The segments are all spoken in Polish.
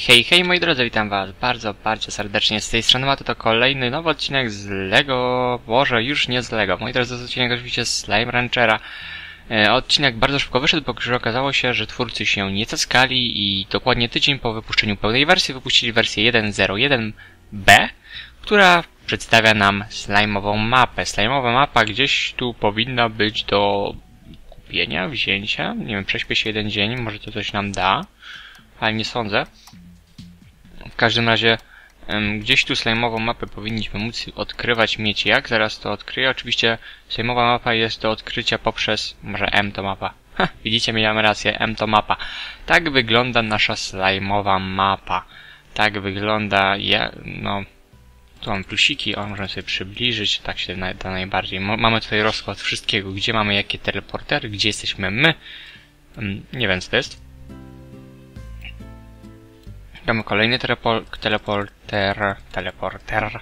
Hej, hej moi drodzy, witam was bardzo, bardzo serdecznie z tej strony Maty. To kolejny nowy odcinek z Lego, Boże, już nie z Lego, moi drodzy, to jest odcinek oczywiście z Slime Ranchera. Odcinek bardzo szybko wyszedł, bo okazało się, że twórcy się nie cackali i dokładnie tydzień po wypuszczeniu pełnej wersji wypuścili wersję 1.01b, która przedstawia nam slime'ową mapę. Slime'owa mapa gdzieś tu powinna być do kupienia, wzięcia, nie wiem, prześpię się jeden dzień, może to coś nam da, ale nie sądzę. W każdym razie gdzieś tu slime'ową mapę powinniśmy móc odkrywać, mieć jak. Zaraz to odkryję. Oczywiście slime'owa mapa jest do odkrycia poprzez... Może M to mapa. Ha, widzicie, miałem rację, M to mapa. Tak wygląda nasza slime'owa mapa. Tak wygląda... No... Tu mam plusiki, o, możemy sobie przybliżyć, tak się da najbardziej. Mamy tutaj rozkład wszystkiego, gdzie mamy jakie teleportery, gdzie jesteśmy my. Nie wiem co to jest. Mamy kolejny teleporter.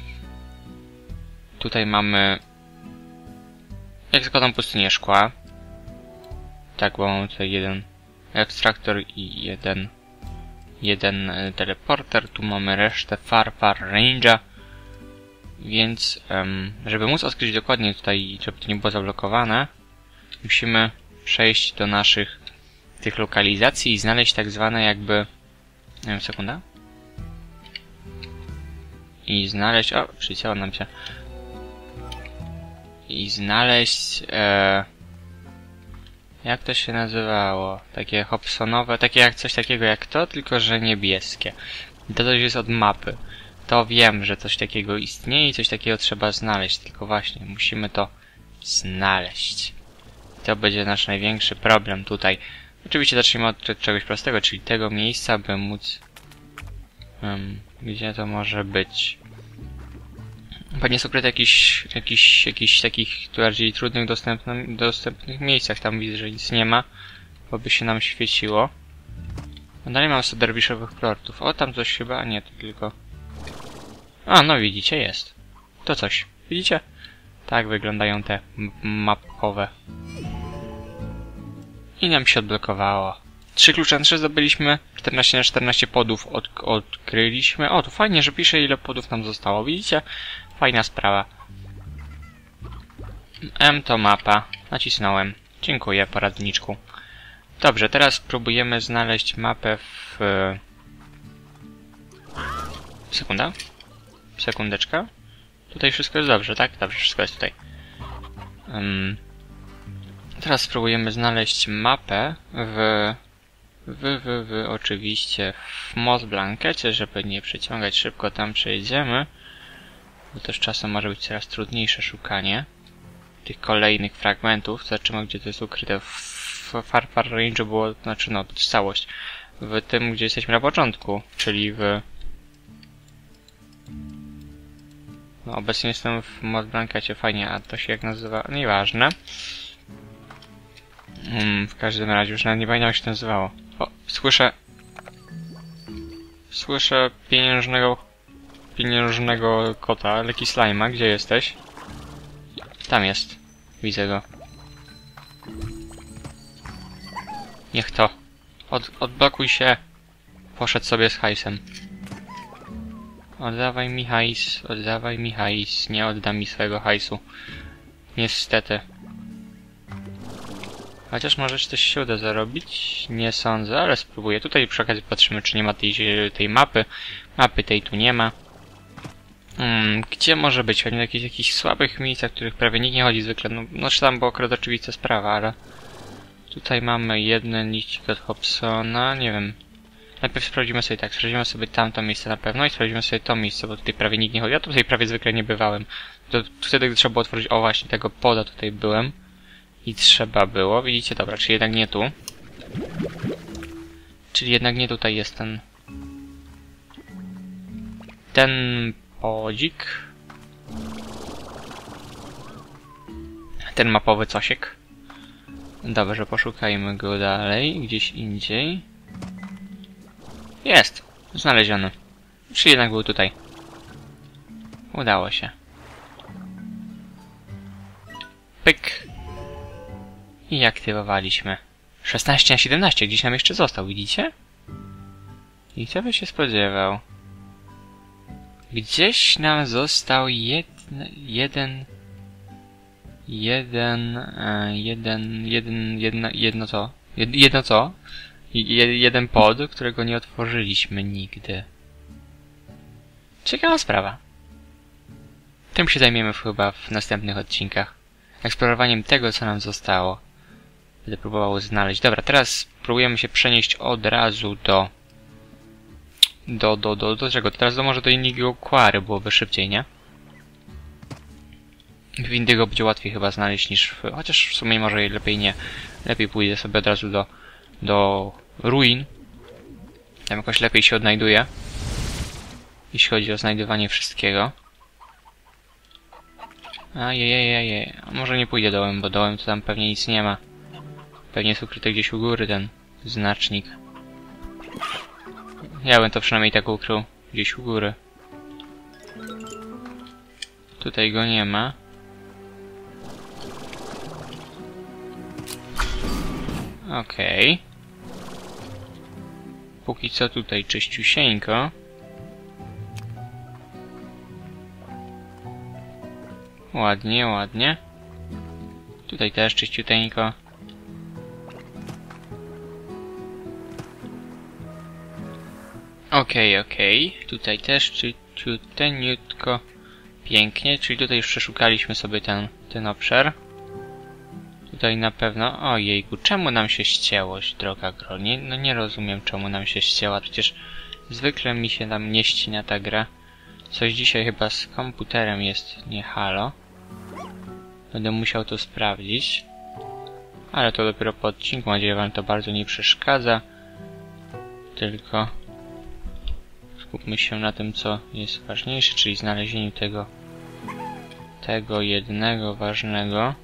Tutaj mamy... Jak zakładam pustynię szkła. Tak, bo mamy tutaj jeden ekstraktor i jeden teleporter. Tu mamy resztę Far Range'a. Więc, żeby móc odkryć dokładnie tutaj, żeby to nie było zablokowane, musimy przejść do naszych tych lokalizacji i znaleźć tak zwane jakby... Nie wiem, sekunda. I znaleźć... O, przycięło nam się. I znaleźć... jak to się nazywało? Takie Hobsonowe, takie jak coś takiego jak to, tylko że niebieskie. To coś jest od mapy. To wiem, że coś takiego istnieje i coś takiego trzeba znaleźć, tylko właśnie musimy to znaleźć. To będzie nasz największy problem tutaj. Oczywiście zacznijmy od czegoś prostego, czyli tego miejsca, by móc... gdzie to może być? Pewnie jest ukryte jakichś takich bardziej trudnych dostępnych miejscach. Tam widzę, że nic nie ma, bo by się nam świeciło. No dalej mam 100 derwiszowych plortów. O, tam coś chyba, a nie, to tylko... A, no widzicie, jest. To coś. Widzicie? Tak wyglądają te mapowe. I nam się odblokowało. 3 klucze na 3 zdobyliśmy. 14 na 14 podów odkryliśmy. O, to fajnie, że pisze ile podów nam zostało. Widzicie? Fajna sprawa. M to mapa. Nacisnąłem. Dziękuję, poradniczku. Dobrze, teraz próbujemy znaleźć mapę w... Sekunda. Sekundeczka. Tutaj wszystko jest dobrze, tak? Dobrze, wszystko jest tutaj. Teraz spróbujemy znaleźć mapę oczywiście w Moss Blankecie, żeby nie przeciągać, szybko tam przejdziemy. Bo też czasem może być coraz trudniejsze szukanie tych kolejnych fragmentów. Zobaczymy, gdzie to jest ukryte. W Far Range'u było, znaczy no, całość. W tym, gdzie jesteśmy na początku, czyli w... No, obecnie jestem w Moss Blankecie, fajnie, a to się jak nazywa? Nieważne. W każdym razie już nawet nie pamiętam jak się to nazywało. O, słyszę pieniężnego kota, Lucky Slime'a, gdzie jesteś? Tam jest. Widzę go. Niech to. Odblokuj się. Poszedł sobie z hajsem. Oddawaj mi hajs. Nie oddam mi swojego hajsu. Niestety. Chociaż może coś się uda zarobić? Nie sądzę, ale spróbuję. Tutaj przy okazji patrzymy, czy nie ma tej mapy. Mapy tej tu nie ma. Gdzie może być? Pewnie w jakichś słabych miejscach, w których prawie nikt nie chodzi zwykle. No czy tam była akurat oczywista sprawa, ale... Tutaj mamy jeden liścik od Hobsona, nie wiem. Najpierw sprawdzimy sobie tamto miejsce na pewno i sprawdzimy sobie to miejsce, bo tutaj prawie nikt nie chodzi. Ja tutaj prawie zwykle nie bywałem. To wtedy, gdy trzeba było otworzyć, o właśnie, tego poda tutaj byłem. I trzeba było, widzicie, dobra, czyli jednak nie tu. Czyli jednak nie tutaj jest ten podzik. Ten mapowy cosiek. Dobrze, poszukajmy go dalej, gdzieś indziej. Jest! Znaleziony. Czy jednak był tutaj? Udało się. Pyk! I aktywowaliśmy. 16 na 17, gdzieś nam jeszcze został, widzicie? I kto by się spodziewał? Gdzieś nam został jedno co? Jeden pod, którego nie otworzyliśmy nigdy. Ciekawa sprawa. Tym się zajmiemy chyba w następnych odcinkach. Eksplorowaniem tego, co nam zostało. Będę próbował znaleźć. Dobra, teraz próbujemy się przenieść od razu do czego? Teraz może do Indigo Quarry byłoby szybciej, nie? W Indigo będzie łatwiej chyba znaleźć niż w... Chociaż w sumie może lepiej nie. Lepiej pójdę sobie od razu do ruin. Tam jakoś lepiej się odnajduje. Jeśli chodzi o znajdywanie wszystkiego. Ajajajajaj. Może nie pójdę dołem, bo dołem to tam pewnie nic nie ma. Pewnie jest ukryty gdzieś u góry ten znacznik. Ja bym to przynajmniej tak ukrył. Gdzieś u góry. Tutaj go nie ma. Okej. Póki co tutaj czyściusieńko. Ładnie, ładnie. Tutaj też czyściuteńko. Okej. Tutaj też czyściuteńko. Pięknie, czyli tutaj już przeszukaliśmy sobie ten obszar. Tutaj na pewno... Ojejku, czemu nam się ścięłoś, droga gro? Nie rozumiem, czemu nam się ścięła. Przecież zwykle mi się tam nie ścina ta gra. Coś dzisiaj chyba z komputerem jest nie halo. Będę musiał to sprawdzić. Ale to dopiero po odcinku. Mam nadzieję, że wam to bardzo nie przeszkadza. Tylko skupmy się na tym, co jest ważniejsze, czyli znalezieniu tego jednego ważnego.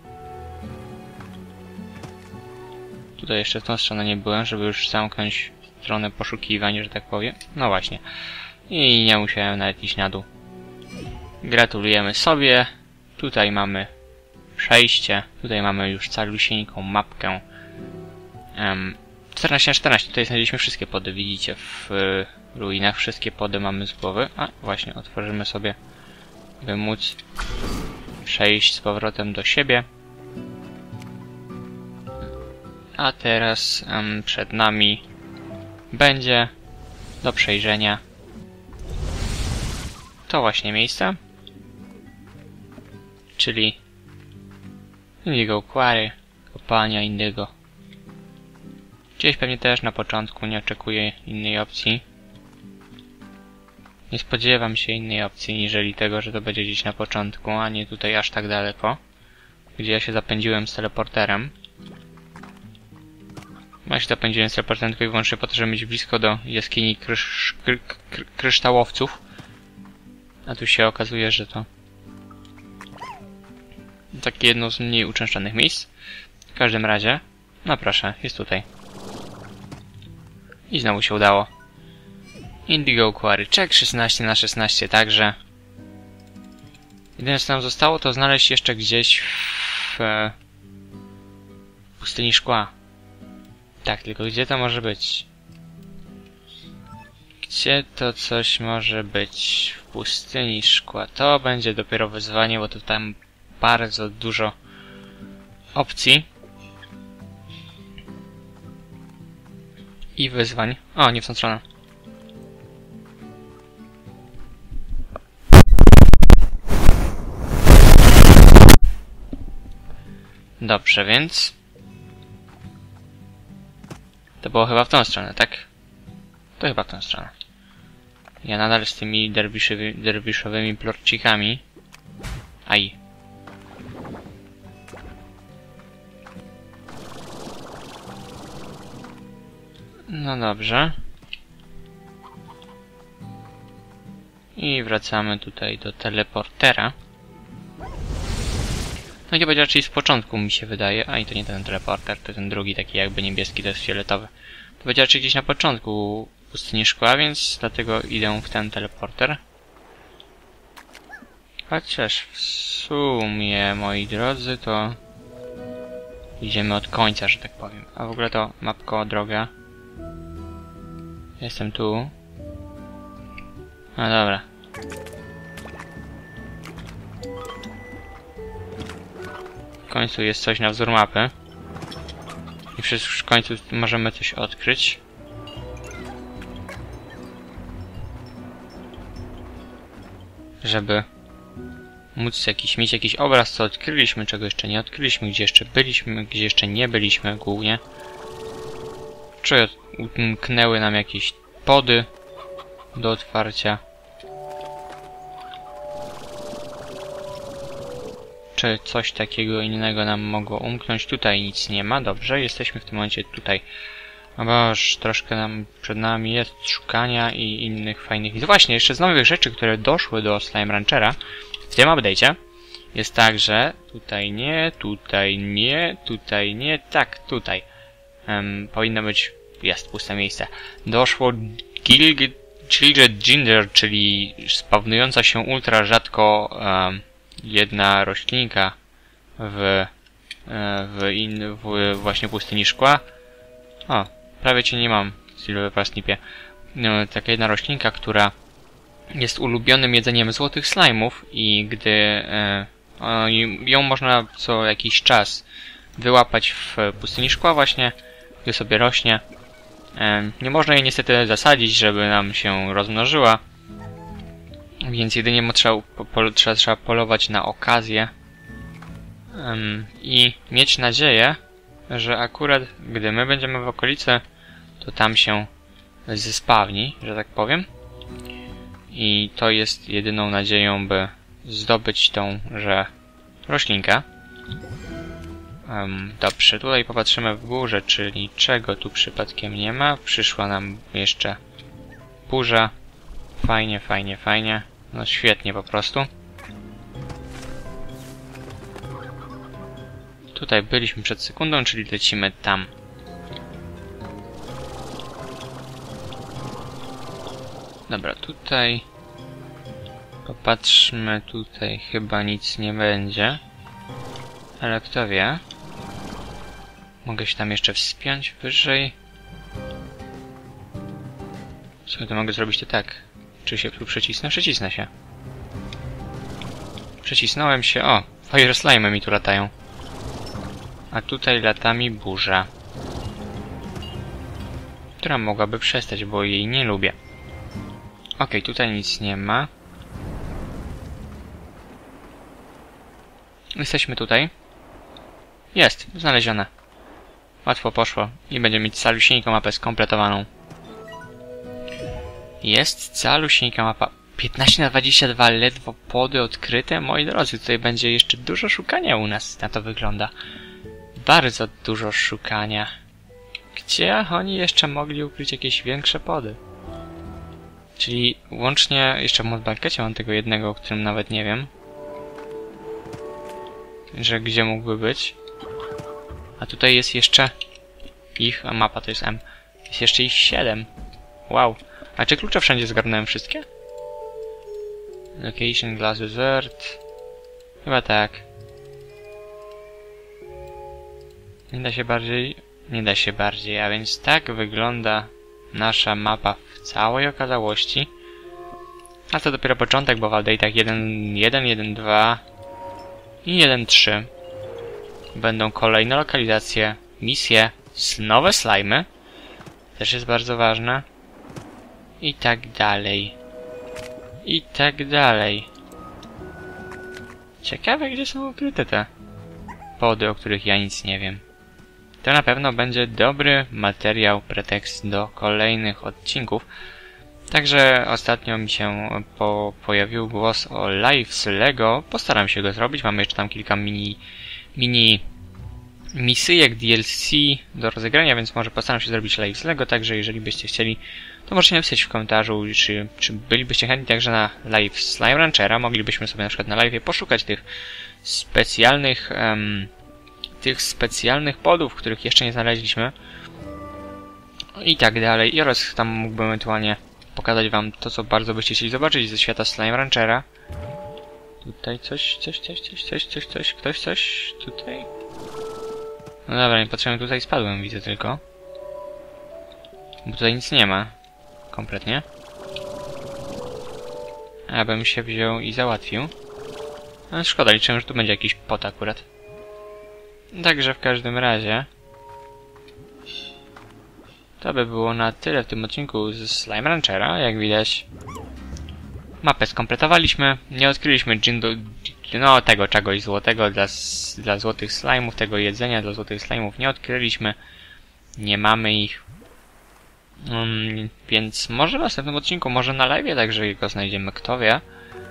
Tutaj jeszcze w tą stronę nie byłem, żeby już zamknąć stronę poszukiwań, że tak powiem. No właśnie. I nie musiałem nawet iść na dół. Gratulujemy sobie. Tutaj mamy przejście. Tutaj mamy już calusieńką mapkę. 14 na 14. Tutaj znaleźliśmy wszystkie pody, widzicie, w ruinach. Wszystkie pody mamy z głowy. A, właśnie, otworzymy sobie, by móc przejść z powrotem do siebie. A teraz przed nami będzie do przejrzenia to właśnie miejsce, czyli Indigo Quarry, kopalnia Indigo. Gdzieś pewnie też na początku, nie oczekuję innej opcji. Nie spodziewam się innej opcji, niżeli tego, że to będzie gdzieś na początku, a nie tutaj aż tak daleko, gdzie ja się zapędziłem z teleporterem. Ja się zapędziłem z teleporterem tylko i wyłącznie po to, żeby mieć blisko do jaskini kryształowców. A tu się okazuje, że to takie jedno z mniej uczęszczanych miejsc. W każdym razie, no proszę, jest tutaj. I znowu się udało. Indigo Quarry, check 16 na 16 także. Jedyne co nam zostało, to znaleźć jeszcze gdzieś w pustyni szkła. Tak, tylko gdzie to może być? Gdzie to coś może być? W pustyni szkła. To będzie dopiero wyzwanie, bo to tam bardzo dużo opcji. I wyzwań. O, nie w tą stronę. Dobrze, więc... To było chyba w tą stronę, tak? To chyba w tą stronę. Ja nadal z tymi derwiszowymi plorcikami. Aj. No dobrze. I wracamy tutaj do teleportera. No i to będzie raczej z początku, mi się wydaje. A i to nie ten teleporter, to ten drugi, taki jakby niebieski, to jest fioletowy. To będzie raczej gdzieś na początku pustyni szkła, więc dlatego idę w ten teleporter. Chociaż w sumie, moi drodzy, to idziemy od końca, że tak powiem. A w ogóle to mapko droga. Jestem tu. No dobra. W końcu jest coś na wzór mapy. I w końcu możemy coś odkryć. Żeby móc mieć jakiś obraz, co odkryliśmy, czego jeszcze nie odkryliśmy, gdzie jeszcze byliśmy, gdzie jeszcze nie byliśmy głównie. Czy umknęły nam jakieś pody do otwarcia. Czy coś takiego innego nam mogło umknąć? Tutaj nic nie ma, dobrze, jesteśmy w tym momencie tutaj. No bo już troszkę nam przed nami jest szukania i innych fajnych... I właśnie, jeszcze z nowych rzeczy, które doszły do Slime Ranchera w tym update'cie, jest tak, że tutaj nie, tutaj nie, tutaj nie, tak, tutaj. Powinno być... jest puste miejsce. Doszło Gilded Ginger, czyli spawnująca się ultra rzadko jedna roślinka w właśnie pustyni szkła. O, prawie cię nie mam, Silver Parsnipie. Taka jedna roślinka, która jest ulubionym jedzeniem złotych slime'ów i gdy ją można co jakiś czas wyłapać w pustyni szkła właśnie, gdy sobie rośnie. Nie można jej niestety zasadzić, żeby nam się rozmnożyła, więc jedynie trzeba polować na okazję i mieć nadzieję, że akurat gdy my będziemy w okolicy, to tam się zespawni, że tak powiem. I to jest jedyną nadzieją, by zdobyć tą roślinkę. Dobrze, tutaj popatrzymy w górze, czy niczego tu przypadkiem nie ma. Przyszła nam jeszcze burza. Fajnie, fajnie, fajnie. No świetnie po prostu. Tutaj byliśmy przed sekundą, czyli lecimy tam. Dobra, tutaj... Popatrzmy, tutaj chyba nic nie będzie. Ale kto wie? Mogę się tam jeszcze wspiąć wyżej. Co to mogę zrobić to tak? Czy się tu przycisnę? Przycisnę się. Przycisnąłem się. O! Fire slime mi tu latają. A tutaj lata mi burza. Która mogłaby przestać, bo jej nie lubię. Okej, tutaj nic nie ma. Jesteśmy tutaj. Jest, znalezione. Łatwo poszło. I będziemy mieć calusieńką mapę skompletowaną. Jest calusieńka mapa. 15×22, ledwo pody odkryte. Moi drodzy, tutaj będzie jeszcze dużo szukania u nas. Na to wygląda. Bardzo dużo szukania. Gdzie oni jeszcze mogli ukryć jakieś większe pody? Czyli łącznie jeszcze w modbankiecie mam tego jednego, o którym nawet nie wiem. Że gdzie mógłby być. A tutaj jest jeszcze ich, a mapa to jest M. Jest jeszcze ich 7. Wow. A czy klucze wszędzie zgarnąłem wszystkie? Location, glass desert. Chyba tak. Nie da się bardziej? Nie da się bardziej, a więc tak wygląda nasza mapa w całej okazałości. A to dopiero początek, bo w update'ach 1.1, 1.2 i 1.3 będą kolejne lokalizacje, misje, nowe slajmy. Też jest bardzo ważne. I tak dalej. I tak dalej. Ciekawe, gdzie są ukryte te pody, o których ja nic nie wiem. To na pewno będzie dobry materiał, pretekst do kolejnych odcinków. Także ostatnio mi się pojawił głos o Lives Lego. Postaram się go zrobić. Mamy jeszcze tam kilka mini misyjek DLC do rozegrania, więc może postaram się zrobić Lives Lego. Także jeżeli byście chcieli, to możecie napisać w komentarzu, czy bylibyście chętni także na live Slime Ranchera. Moglibyśmy sobie na przykład na live poszukać tych specjalnych podów, których jeszcze nie znaleźliśmy. I tak dalej. I oraz tam mógłbym ewentualnie pokazać wam to, co bardzo byście chcieli zobaczyć ze świata Slime Ranchera. Tutaj coś, ktoś coś, tutaj. No dobra, nie patrzyłem tutaj, spadłem, widzę tylko. Bo tutaj nic nie ma. Kompletnie. Ja bym się wziął i załatwił. No szkoda, liczyłem, że tu będzie jakiś pot akurat. Także w każdym razie... To by było na tyle w tym odcinku z Slime Ranchera. Jak widać, mapę skompletowaliśmy. Nie odkryliśmy no tego czegoś złotego dla złotych slime'ów, tego jedzenia dla złotych slime'ów nie odkryliśmy. Nie mamy ich. Więc może w następnym odcinku, może na live'ie, także go znajdziemy, kto wie.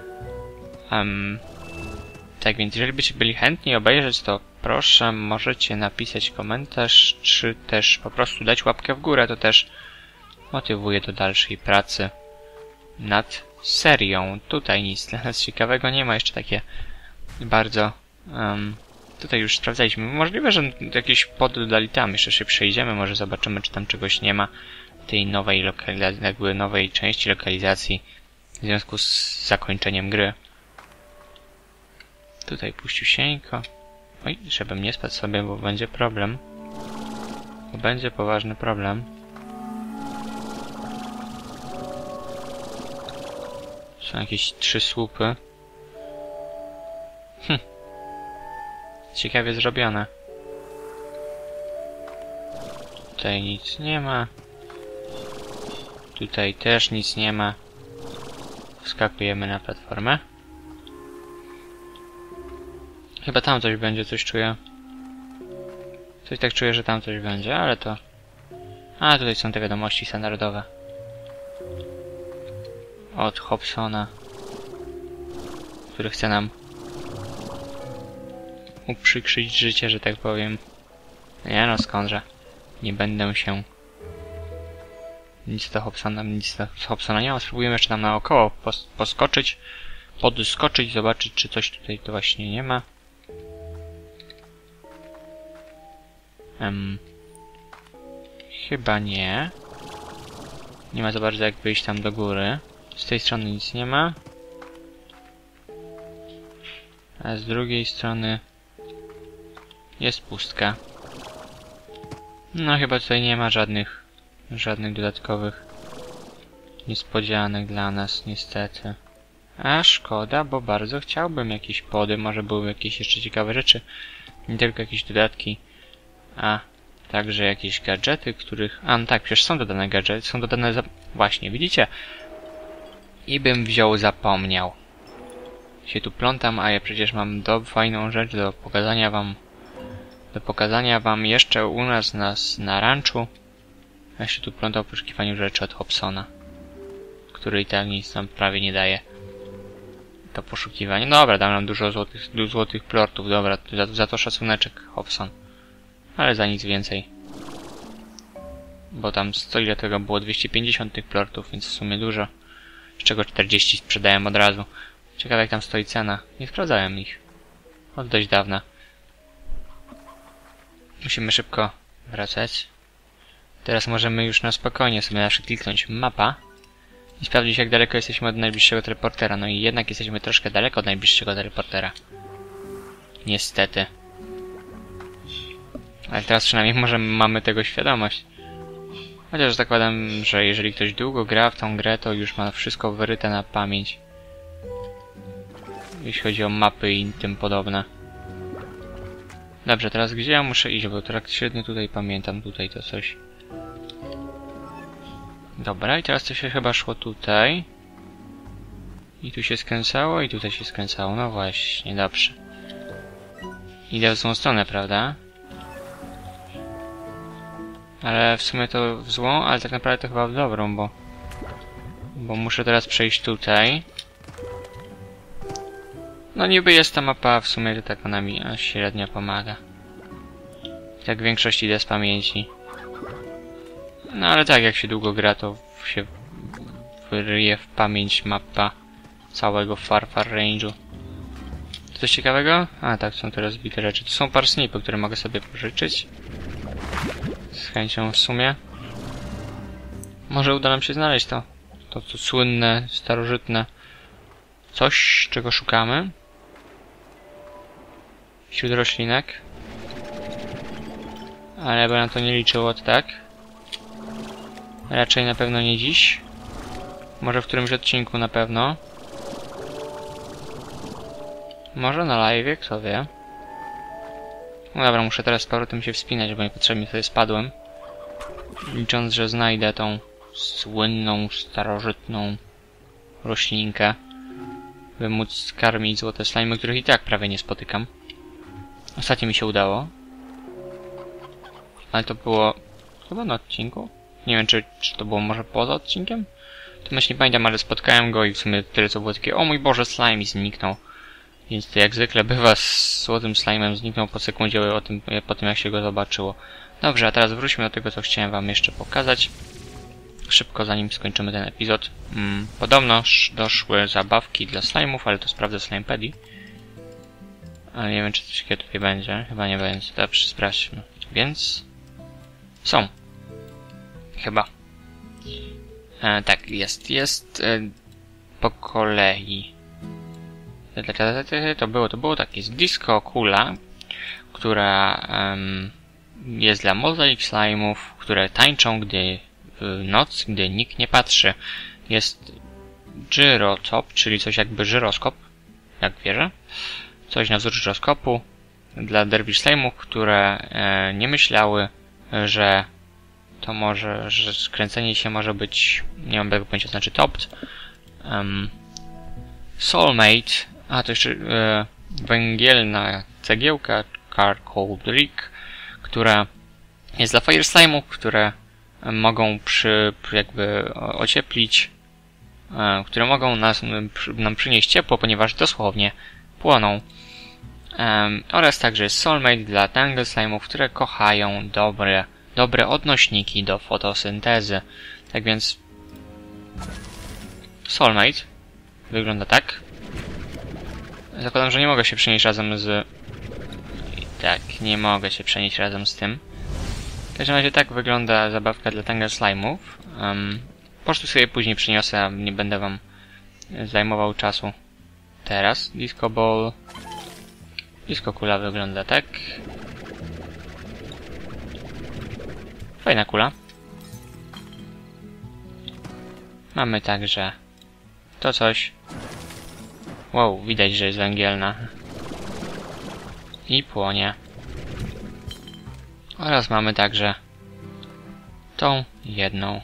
Tak więc jeżeli byście byli chętni obejrzeć, to proszę, możecie napisać komentarz, czy też po prostu dać łapkę w górę, to też motywuje do dalszej pracy nad serią. Tutaj nic dla nas ciekawego nie ma, jeszcze takie bardzo... tutaj już sprawdzaliśmy. Możliwe, że jakieś pod dodali tam, jeszcze się przejdziemy, może zobaczymy, czy tam czegoś nie ma w tej nowej lokalizacji, jakby nowej części lokalizacji w związku z zakończeniem gry. Tutaj puściusieńko. Oj, żebym nie spadł sobie, bo będzie problem. Bo będzie poważny problem. Są jakieś 3 słupy. Ciekawie zrobione. Tutaj nic nie ma. Tutaj też nic nie ma. Wskakujemy na platformę. Chyba tam coś będzie, coś czuję. Coś tak czuję, że tam coś będzie, ale to... A, tutaj są te wiadomości standardowe. Od Hobsona. Który chce nam uprzykrzyć życie, że tak powiem. Nie no, skądże. Nie będę się... Nic do Hobsona nie ma. Spróbujemy jeszcze tam naokoło poskoczyć. Podskoczyć, zobaczyć, czy coś tutaj to właśnie nie ma. Chyba nie. Nie ma za bardzo jak wyjść tam do góry. Z tej strony nic nie ma. A z drugiej strony jest pustka. No chyba tutaj nie ma żadnych dodatkowych niespodzianek dla nas, niestety. A szkoda, bo bardzo chciałbym jakieś pody, może były jakieś jeszcze ciekawe rzeczy. Nie tylko jakieś dodatki, a także jakieś gadżety, których... A no tak, przecież są dodane gadżety, są dodane... Właśnie, widzicie? I bym wziął, zapomniał. Się tu plątam, a ja przecież mam fajną rzecz do pokazania wam jeszcze u nas na ranczu. Ja się tu plątam w poszukiwaniu rzeczy od Hobsona, który i tak nic nam prawie nie daje. To poszukiwanie. Dobra, dam nam dużo złotych plortów, dobra, za to szacuneczek, Hobson. Ale za nic więcej. Bo tam ile tego było? 250 tych plortów, więc w sumie dużo. Z czego 40 sprzedałem od razu. Ciekawe jak tam stoi cena. Nie sprawdzałem ich. Od dość dawna. Musimy szybko wracać. Teraz możemy już na spokojnie sobie kliknąć mapa. I sprawdzić jak daleko jesteśmy od najbliższego teleportera. No i jednak jesteśmy troszkę daleko od najbliższego teleportera. Niestety. Ale teraz przynajmniej może mamy tego świadomość. Chociaż zakładam, że jeżeli ktoś długo gra w tą grę, to już ma wszystko wyryte na pamięć. Jeśli chodzi o mapy i tym podobne. Dobrze, teraz gdzie ja muszę iść? Bo trakt średni tutaj pamiętam, tutaj to coś. Dobra, i teraz to się chyba szło tutaj. I tu się skręcało, i tutaj się skręcało. No właśnie, dobrze. Idę w złą stronę, prawda? Ale w sumie to w złą, ale tak naprawdę to chyba w dobrą, bo muszę teraz przejść tutaj. No niby jest ta mapa, w sumie to tak ona mi średnio pomaga. Tak w większości idę z pamięci. No ale tak jak się długo gra, to się wyryje w pamięć mapa całego Far Range'u. Coś ciekawego? A tak, są te rozbite rzeczy. To są parsnipy, które mogę sobie pożyczyć. Z chęcią w sumie. Może uda nam się znaleźć to słynne, starożytne coś, czego szukamy. Wśród roślinek. Ale bo na to nie liczyło, tak? Raczej na pewno nie dziś. Może w którymś odcinku na pewno. Może na live, kto wie. No dobra, muszę teraz z powrotem się wspinać, bo niepotrzebnie sobie spadłem. Licząc, że znajdę tą słynną, starożytną roślinkę, by móc skarmić złote slimy, których i tak prawie nie spotykam. Ostatnio mi się udało. Ale to było chyba na odcinku? Nie wiem, czy to było może poza odcinkiem? To myślę, nie pamiętam, ale spotkałem go i w sumie tyle co było takie: o mój Boże, slime, i zniknął. Więc to jak zwykle bywa z złotym slime'em, zniknął po sekundzie po tym jak się go zobaczyło. Dobrze, a teraz wróćmy do tego, co chciałem wam jeszcze pokazać. Szybko, zanim skończymy ten epizod. Podobno doszły zabawki dla slime'ów, ale to sprawdzę Slimepedii. Ale nie wiem, czy coś takiego tutaj będzie. Chyba nie będzie. Dobrze, sprawdźmy. Więc... są. Chyba. Tak, jest po kolei. To było tak. Jest disco kula, która jest dla mozaik slime'ów, które tańczą, gdy w noc, gdy nikt nie patrzy. Jest gyrotop, czyli coś jakby żyroskop, jak wierzę. Coś na wzór żyroskopu dla derwish slime'ów, które nie myślały, że to może, że skręcenie się może być, nie mam tego pojęcia, znaczy topped. Soulmate, a to jeszcze węgielna cegiełka, charcoal brick, która jest dla fire slime'ów, które mogą jakby ocieplić, które mogą nam przynieść ciepło, ponieważ dosłownie płoną. Oraz także jest Soulmate dla tangle slime'ów, które kochają dobre odnośniki do fotosyntezy. Tak więc Soulmate wygląda tak. Zakładam, że nie mogę się przenieść razem z... Tak, nie mogę się przenieść razem z tym. W każdym razie tak wygląda zabawka dla tangle slime'ów. Po prostu sobie później przyniosę, a nie będę wam zajmował czasu. Teraz Disco Ball. Disco kula wygląda tak. Fajna kula. Mamy także to coś. Wow, widać, że jest węgielna. I płonie. Oraz mamy także tą jedną.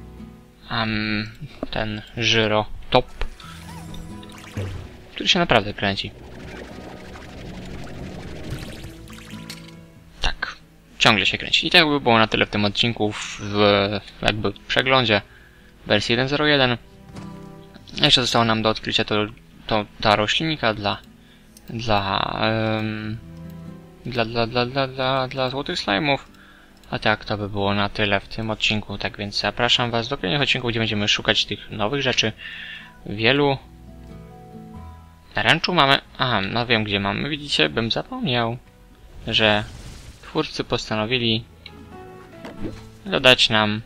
Ten żyrotop, który się naprawdę kręci. Tak, ciągle się kręci. I tak by było na tyle w tym odcinku, w jakby przeglądzie wersji 1.01. Jeszcze zostało nam do odkrycia ta roślinka dla złotych slime'ów. A tak, to by było na tyle w tym odcinku. Tak więc zapraszam was do kolejnych odcinków, gdzie będziemy szukać tych nowych rzeczy. Wielu. Na ranczu mamy... Aha, no wiem gdzie mamy. Widzicie, bym zapomniał, że twórcy postanowili dodać nam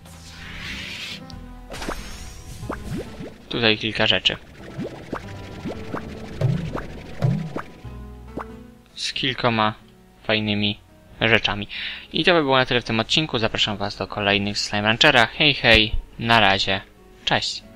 tutaj kilka rzeczy. Z kilkoma fajnymi rzeczami. I to by było na tyle w tym odcinku. Zapraszam was do kolejnych Slime Ranchera. Hej, hej, na razie, cześć!